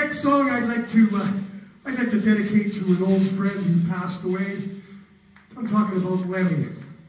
next song I'd like to dedicate to an old friend who passed away. I'm talking about Lemmy.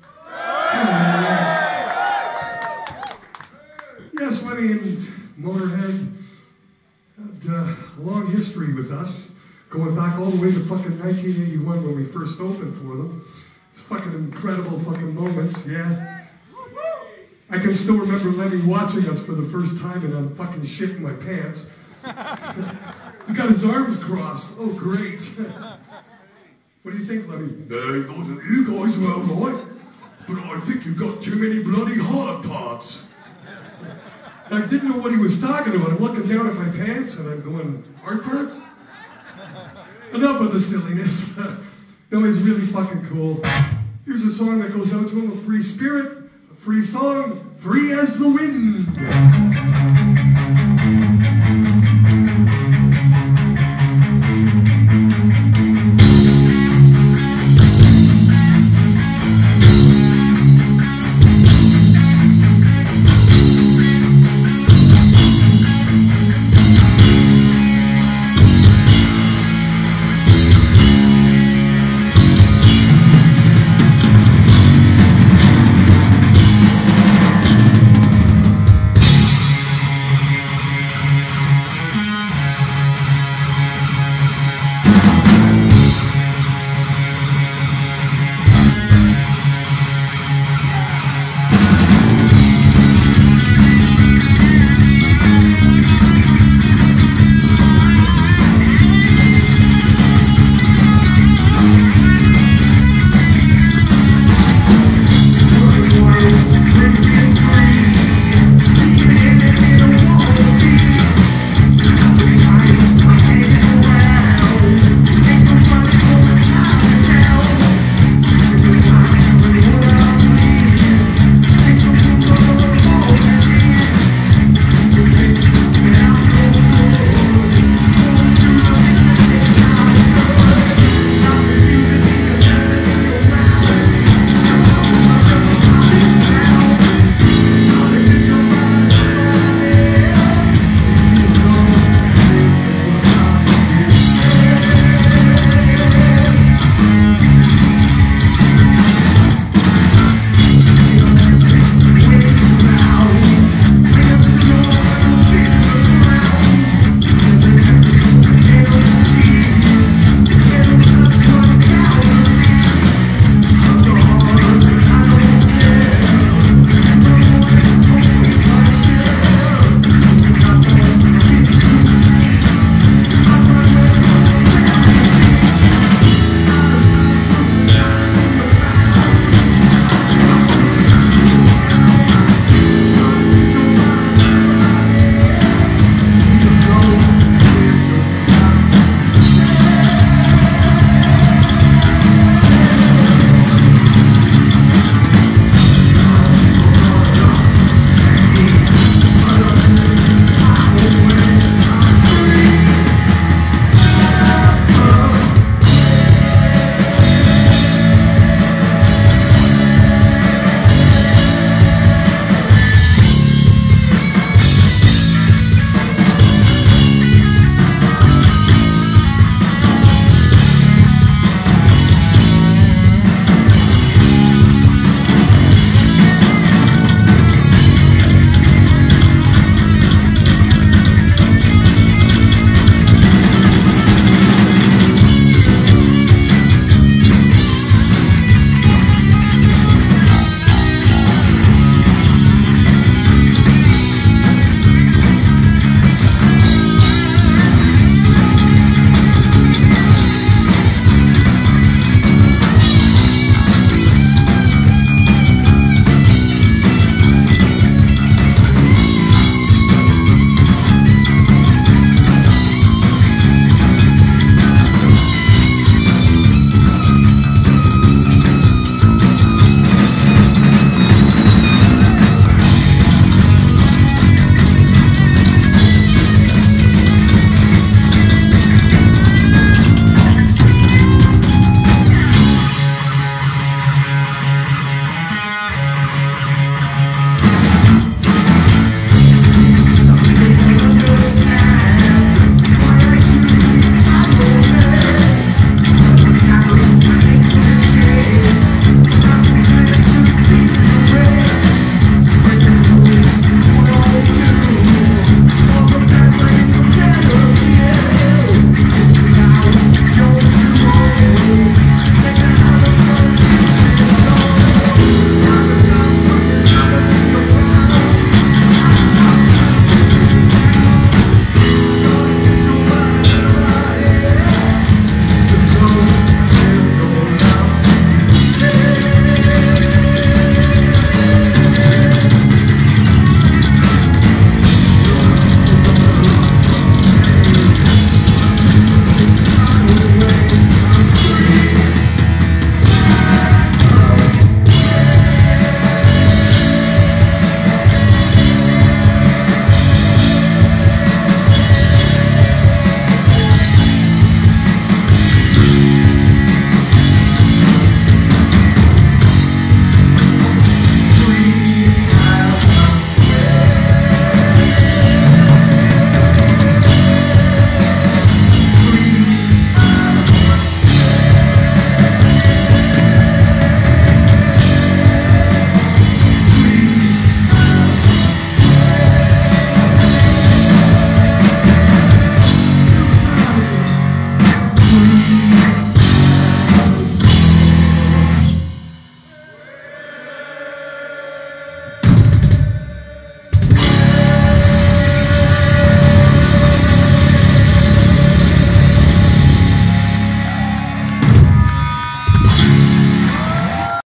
Yes, Lemmy and Motorhead had a long history with us, going back all the way to fucking 1981 when we first opened for them. It's fucking incredible fucking moments, yeah. I can still remember Lemmy watching us for the first time and I'm fucking shitting my pants. He's got his arms crossed. Oh, great. What do you think, Lemmy? You guys were alright, but I think you've got too many bloody hard parts. I didn't know what he was talking about. I'm looking down at my pants and I'm going, hard parts? Enough of the silliness. No, he's really fucking cool. Here's a song that goes out to him, a free spirit, a free song, free as the wind.